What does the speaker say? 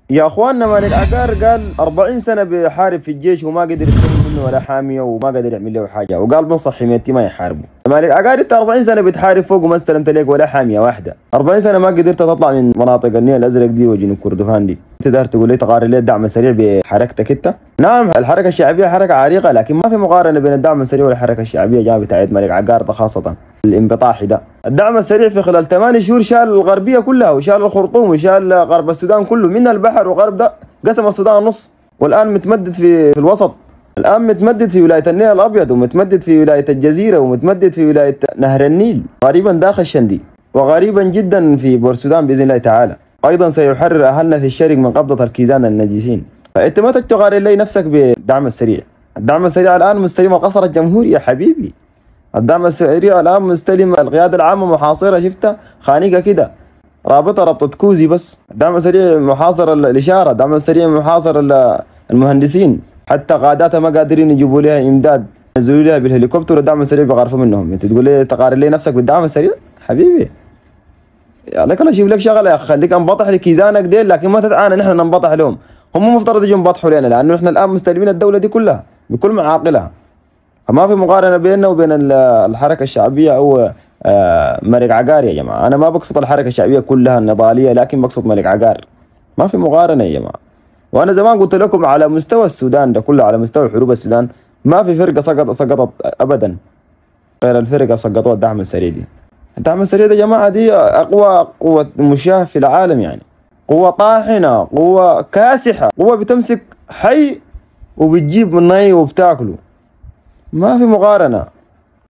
يا اخواننا مالك عقار قال 40 سنه بيحارب في الجيش وما قدر يستلم منه ولا حاميه وما قدر يعمل له حاجه، وقال بنصح حميتي ما يحاربوا. مالك عقار انت 40 سنه بتحارب فوق وما استلمت لك ولا حاميه واحده، 40 سنه ما قدرت تطلع من مناطق النيل الازرق دي وجنوب كردفان دي، انت داير تقول لي تقارن لي الدعم السريع بحركتك انت؟ نعم الحركه الشعبيه حركه عريقه، لكن ما في مقارنه بين الدعم السريع والحركه الشعبيه جاب بتاعت مالك عقار ده، خاصه الانبطاحي ده. الدعم السريع في خلال 8 شهور شال الغربيه كلها وشال الخرطوم وشال غرب السودان كله، من البحر وغرب ده قسم السودان نص، والان متمدد في الوسط، الان متمدد في ولايه النيل الابيض، ومتمدد في ولايه الجزيره، ومتمدد في ولايه نهر النيل، غريبا داخل شندي، وغريبا جدا في بورسودان باذن الله تعالى. ايضا سيحرر اهلنا في الشرق من قبضه الكيزان النجيسين. فانت ما تقارن لي نفسك بالدعم السريع. الدعم السريع الان مستلم القصر الجمهوري يا حبيبي. الدعم السريع الان مستلم القياده العامه محاصره، شفتها خانقه كده رابطه ربطه كوزي بس. الدعم السريع محاصر الاشاره، الدعم السريع محاصر المهندسين، حتى قاداتها ما قادرين يجيبوا لها امداد، ينزلوا لها بالهليكوبتر، الدعم السريع بيغرفوا منهم. انت تقول لي تقارن لي نفسك بالدعم السريع حبيبي؟ يا لك الله اشوف لك شغله يا اخي، خليك انبطح لكيزانك ديل، لكن ما تتعانى نحن ننبطح لهم. هم مفترض يجوا ينبطحوا لنا، لانه نحن الان مستلمين الدوله دي كلها بكل معاقلها. فما في مقارنه بيننا وبين الحركه الشعبيه او ملك عقار. يا جماعه انا ما بقصد الحركه الشعبيه كلها النضاليه، لكن بقصد ملك عقار. ما في مقارنه يا جماعه. وانا زمان قلت لكم على مستوى السودان ده كله، على مستوى حروب السودان، ما في فرقه سقطت ابدا غير الفرقه سقطوها الدعم السريع دي. الدعم السريع ده يا جماعه دي اقوى قوه مشاه في العالم، يعني قوه طاحنه، قوه كاسحه، قوه بتمسك حي وبتجيب من ني وبتاكله. ما في مقارنه.